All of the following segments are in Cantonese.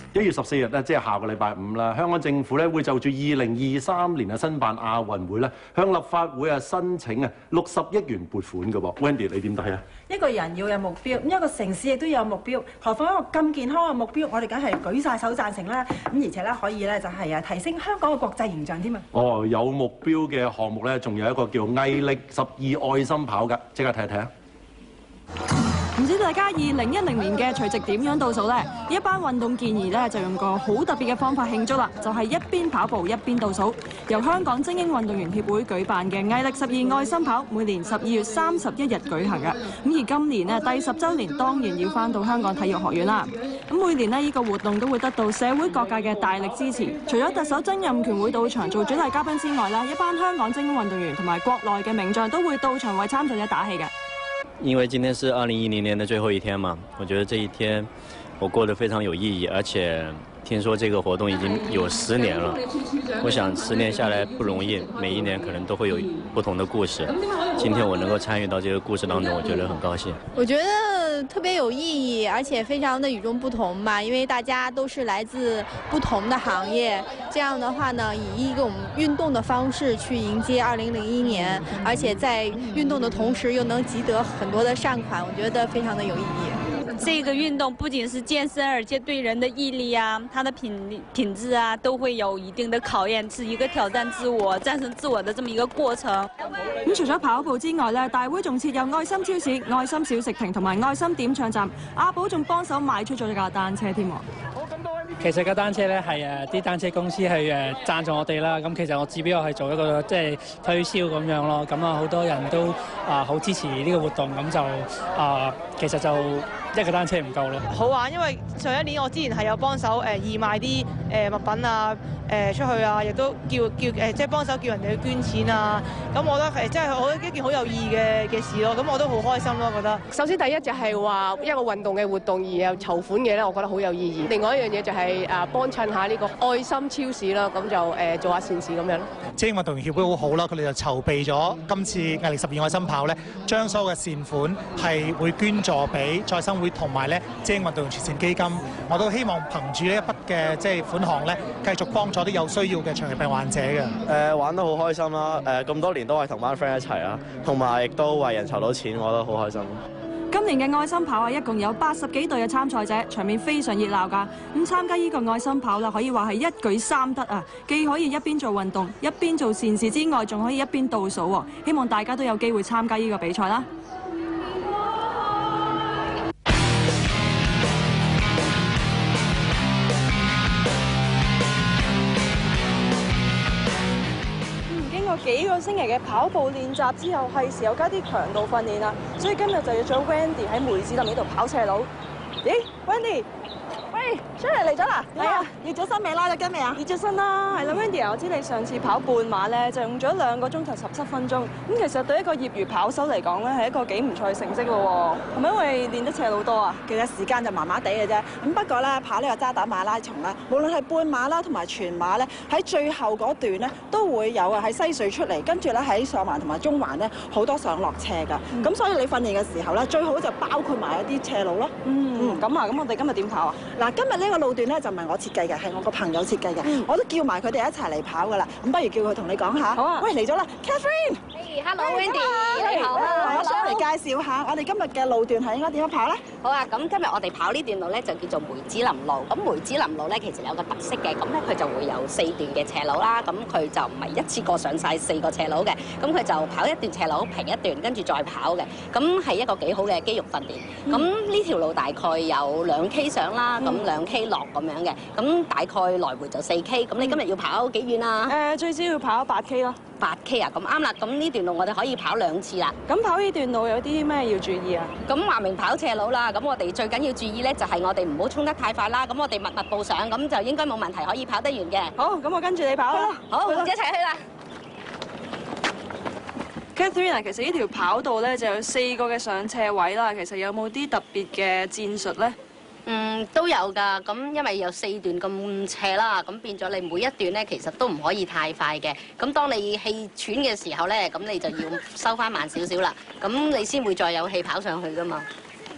1月14日咧，即係下個禮拜五啦，香港政府咧會就住2023年嘅申辦亞運會咧，向立法會申請60億元撥款嘅噃。Wendy， 你點睇啊？ 一個人要有目標，咁一個城市亦都有目標，何況一個咁健康嘅目標，我哋梗係舉晒手贊成啦。咁而且咧可以咧就係提升香港嘅國際形象添啊！ 哦，有目標嘅項目咧，仲有一個叫毅力12愛心跑㗎，即刻睇一睇啊！ 唔知大家2010年嘅除夕點樣倒數呢？一班運動健兒呢就用個好特別嘅方法慶祝啦，就係一邊跑步一邊倒數。由香港精英運動員協會舉辦嘅毅力12愛心跑，每年12月31日舉行嘅。咁而今年呢，第10週年當然要返到香港體育學院啦。咁每年呢個活動都會得到社會各界嘅大力支持。除咗特首曾蔭權會到場做主題嘉賓之外啦，一班香港精英運動員同埋國內嘅名將都會到場為參賽者打氣嘅。 因為今天是2010年的最後一天嘛，我覺得這一天我過得非常有意義，而且聽說這個活動已經有10年了，我想10年下來不容易，每一年可能都會有不同的故事。今天我能夠參與到這個故事當中，我覺得很高興。 我覺得特別有意義，而且非常的與眾不同吧，因為大家都是來自不同的行業，這樣的話呢，以一種運動的方式去迎接2001年，而且在運動的同時又能集得很多的善款，我覺得非常的有意義。 這個運動不僅是健身，而且對人的毅力啊，它的品質啊，都會有一定的考驗，是一個挑戰自我、戰勝自我的這麼一個過程。 咁除咗跑步之外咧，大會仲設有愛心超市、愛心小食亭同埋愛心點唱站。阿寶仲幫手賣出咗架單車添喎。 其實架單車咧係啲單車公司去贊助我哋啦，咁其實我只不過係做一個即係推銷咁樣咯，咁好多人都好支持呢個活動，咁就其實就一個單車唔夠咯。 好玩，因為上一年我之前係有幫手義賣啲物品啊出去啊，亦都叫即係幫手叫人哋去捐錢啊，咁我覺得係真係我一件好有意義嘅事咯，咁我都好開心咯，覺得。 首先第一就係話一個運動嘅活動而又籌款嘅咧，我覺得好有意義。另外一樣嘢就係幫襯下呢個愛心超市啦，咁就做下善事咁樣。 精英運動員協會好好啦，佢哋就籌備咗今次毅力12愛心跑咧，將所有嘅善款係會捐助俾再生會同埋咧精英運動員慈善基金。我都希望憑住呢一筆嘅即係款項咧，繼續幫助啲有需要嘅長期病患者嘅。 玩得好開心啦！咁多年都係同班 friend 一齊啊，同埋亦都為人籌到錢，我覺得好開心。 今年嘅愛心跑一共有80幾隊嘅參賽者，場面非常熱鬧㗎。咁參加呢個愛心跑啦，可以話係一舉三得啊！既可以一邊做運動，一邊做善事之外，仲可以一邊倒數喎。希望大家都有機會參加呢個比賽啦！幾個星期嘅跑步練習之後，係時候加啲強度訓練啦。所以今日就要將 Wendy 喺梅子林呢度跑斜路。咦 ，Wendy， 喂，出嚟咗啦？係啊，熱咗身未啦？你跟未啊？熱咗身啦，係啦 ，Wendy 啊，我知你上次跑半馬咧，就用咗2個鐘頭17分鐘。咁其實對一個業餘跑手嚟講咧，係一個幾唔錯嘅成績咯喎。係咪因為練得斜路多啊？ 其實時間就麻麻地嘅啫。咁不過咧，跑呢個渣打馬拉松咧，無論係半馬啦同埋全馬咧，喺最後嗰段咧都會有喺西隧出嚟，跟住咧喺上環同埋中環咧好多上落斜㗎。咁所以你訓練嘅時候咧，最好就包括埋一啲斜路咯。 咁啊，咁我哋今日點跑啊？ 嗱，今日呢個路段咧就唔係我設計嘅，係我個朋友設計嘅。我都叫埋佢哋一齊嚟跑㗎啦。咁不如叫佢同你講下。 好啊。 喂，嚟咗啦 ，Catherine。 Hello Wendy， 你好。 我想嚟介紹下我哋今日嘅路段係應該點樣跑咧？ 好啊，咁今日我哋跑呢段路咧就叫做梅子林路。咁梅子林路咧其實有個特色嘅，咁咧佢就會有4段嘅斜路啦。咁佢就唔係一次過上晒4個斜路嘅，咁佢就跑一段斜路，平一段，跟住再跑嘅。咁係一個幾好嘅肌肉訓練。咁呢條路大概有2K 上啦，咁2K 落咁樣嘅。咁大概來回就4K。咁你今日要跑幾遠啊？ 最少要跑8K 咯。 8K 啊，咁啱啦。咁呢段路我哋可以跑2次啦。 咁跑呢段路有啲咩要注意啊？ 咁話明跑斜路啦，咁我哋最緊要注意咧就係我哋唔好衝得太快啦。咁我哋密步上，咁就應該冇問題可以跑得完嘅。 好，咁我跟住你跑啦。 好，一齊去啦。 Catherine， 其實呢條跑道咧就有4個嘅上斜位啦。其實有冇啲特別嘅戰術咧？ 都有㗎，咁因為有4段咁斜啦，咁變咗你每一段咧其實都唔可以太快嘅。咁當你氣喘嘅時候咧，咁你就要收翻慢少少啦，咁你先會再有氣跑上去㗎嘛。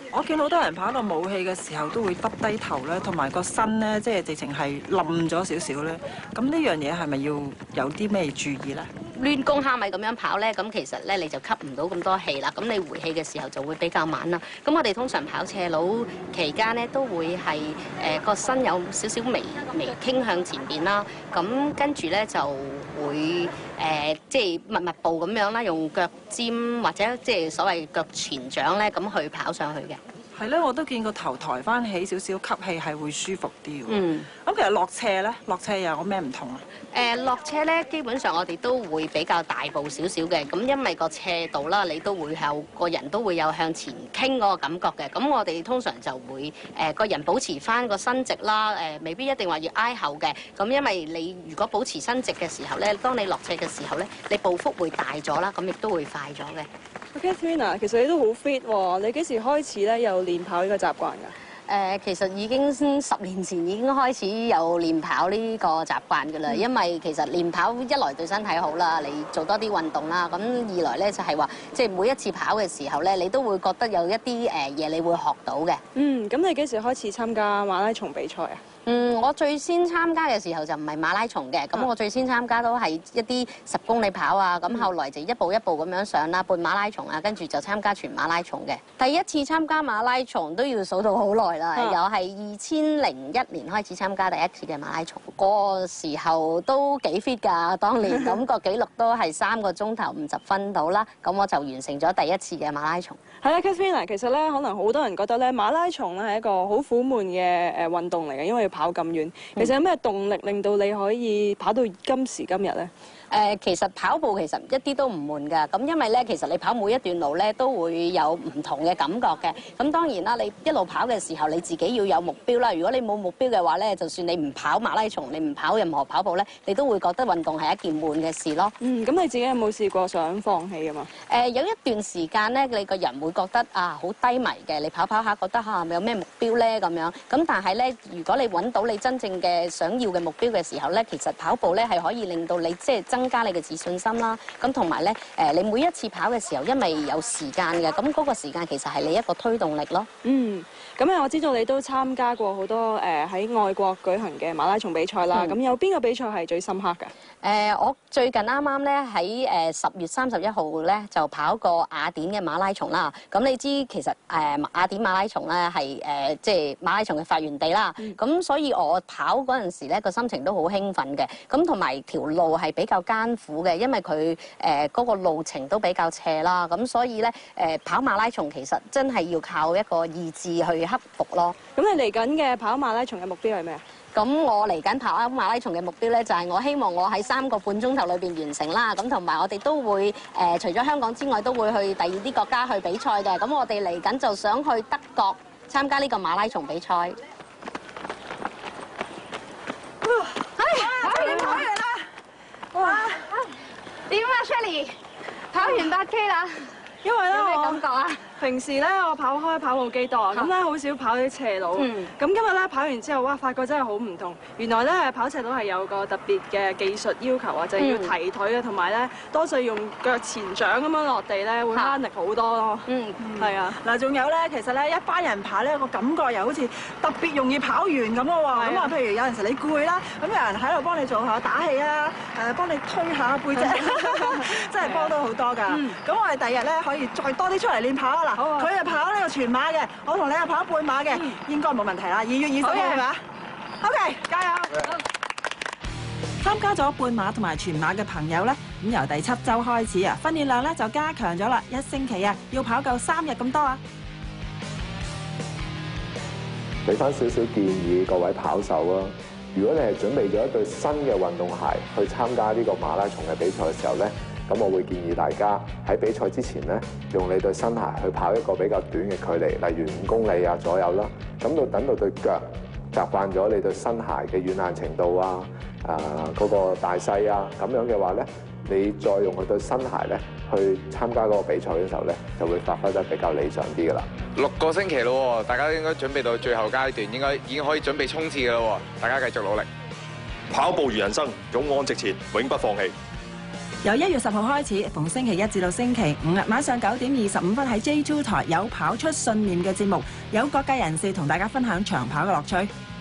我見好多人跑到冇氣嘅時候都會耷低頭咧，同埋個身咧即係直情係冧咗少少咧。咁呢樣嘢係咪要有啲咩注意咧？ 亂公蝦米咁樣跑咧，咁其實咧你就吸唔到咁多氣啦。咁你回氣嘅時候就會比較慢啦。咁我哋通常跑斜路期間咧，都會係個身有少少微傾向前邊啦。咁跟住咧就會即係密步咁樣啦，用腳尖或者即係所謂腳前掌咧咁去跑上去嘅。 係咧，我都見個頭抬翻起少少，吸氣係會舒服啲喎。 嗯。 咁其實落斜咧，落斜又有咩唔同啊？ 落車咧，基本上我哋都會比較大步少少嘅。咁因為個斜度啦，你都會有個人都會有向前傾嗰個感覺嘅。咁我哋通常就會個人保持翻個身直啦。未必一定話要挨後嘅。咁因為你如果保持身直嘅時候咧，當你落斜嘅時候咧，你步幅會大咗啦，咁亦都會快咗嘅。 Catherine， 其實你都好 fit 喎，你幾時開始咧有練跑呢個習慣㗎？ 其實已經10年前已經開始有練跑呢個習慣㗎啦。因為其實練跑一來對身體好啦，你做多啲運動啦。咁二來咧就係話，即係每一次跑嘅時候咧，你都會覺得有一啲嘢你會學到嘅。 咁你幾時開始參加馬拉松比賽啊？ 我最先參加嘅時候就唔係馬拉松嘅，咁我最先參加都係一啲10公里跑啊，咁後來就一步一步咁樣上啦，半馬拉松啊，跟住就參加全馬拉松嘅。第一次參加馬拉松都要數到好耐啦，又係2001年開始參加第一次嘅馬拉松，嗰個時候都幾 fit 㗎，當年咁個紀錄都係3個鐘頭50分到啦，咁我就完成咗第一次嘅馬拉松。 係啦 Catherine， 其實咧可能好多人覺得咧馬拉松咧係一個好苦悶嘅運動嚟嘅，因為要跑咁遠。其實有咩動力令到你可以跑到今時今日咧？ 其實跑步其實一啲都唔悶㗎，咁因為咧，其實你跑每一段路咧都會有唔同嘅感覺嘅。咁當然啦，你一路跑嘅時候，你自己要有目標啦。如果你冇目標嘅話咧，就算你唔跑馬拉松，你唔跑任何跑步咧，你都會覺得運動係一件悶嘅事咯。 咁你自己有冇試過想放棄㗎嘛？ 有一段時間咧，你個人會覺得好低迷嘅，你跑跑下覺得有咩目標咧咁樣。咁但係咧，如果你揾到你真正嘅想要嘅目標嘅時候咧，其實跑步咧係可以令到你即係增加你嘅自信心啦，咁同埋咧你每一次跑嘅時候，因為有時間嘅，咁嗰個時間其實係你一個推動力咯。 咁我知道你都參加過好多喺外國舉行嘅馬拉松比賽啦。咁有邊個比賽係最深刻㗎？ 我最近啱啱咧喺10月31號咧就跑過雅典嘅馬拉松啦。咁你知其實雅典馬拉松咧係即係馬拉松嘅發源地啦。咁所以我跑嗰陣時咧個心情都好興奮嘅。咁同埋條路係比較艱苦嘅，因為佢嗰個路程都比較斜啦。咁所以咧跑馬拉松其實真係要靠一個意志去克服咯。 咁你嚟緊嘅跑馬拉松嘅目標係咩啊？ 咁我嚟緊跑馬拉松嘅目標咧，就係我希望我喺3個半鐘頭裏邊完成啦。咁同埋我哋都會除咗香港之外，都會去第二啲國家去比賽嘅。咁我哋嚟緊就想去德國參加呢個馬拉松比賽。 跑完啦！ 哇！點啊 Shelly？ 跑完8K 啦！ 因為咧， 有咩感覺啊？ 平時咧我跑開跑步機多，咁咧好少跑啲斜路。咁今日咧跑完之後，哇！發覺真係好唔同。原來咧跑斜路係有個特別嘅技術要求啊，就係要提腿啊，同埋咧多數用腳前掌咁樣落地咧，會慳力好多咯。係啊。嗱，仲有咧，其實咧一班人跑咧個感覺又好似特別容易跑完咁咯喎。咁啊，譬如有陣時你攰啦，咁有人喺度幫你做下打氣啊，幫你推下背脊，真係幫到好多㗎。咁我哋第日咧可以再多啲出嚟練跑啊！嗱，佢係跑呢個全馬嘅，我同你係跑半馬嘅，應該冇問題啦。2月20號係咪啊 ？OK， 加油！參加咗半馬同埋全馬嘅朋友咧，咁由第7週開始啊，訓練量咧就加強咗啦。1星期啊，要跑夠3日咁多啊！ 俾翻少少建議各位跑手啊，如果你係準備咗一對新嘅運動鞋去參加呢個馬拉松嘅比賽嘅時候咧，咁我會建議大家喺比賽之前咧，用你對新鞋去跑一個比較短嘅距離，例如5公里啊左右啦。咁到等到對腳習慣咗你對新鞋嘅軟硬程度啊，嗰個大細啊，咁樣嘅話咧，你再用佢對新鞋咧去參加嗰個比賽嘅時候咧，就會發揮得比較理想啲噶啦。 6個星期咯，大家應該準備到最後階段，應該已經可以準備衝刺噶啦，大家繼續努力。 跑步如人生，勇往直前，永不放棄。 由1月10號開始，逢星期一至到星期五晚上9點25分喺 J2 台有跑出信念嘅節目，有各界人士同大家分享長跑嘅樂趣。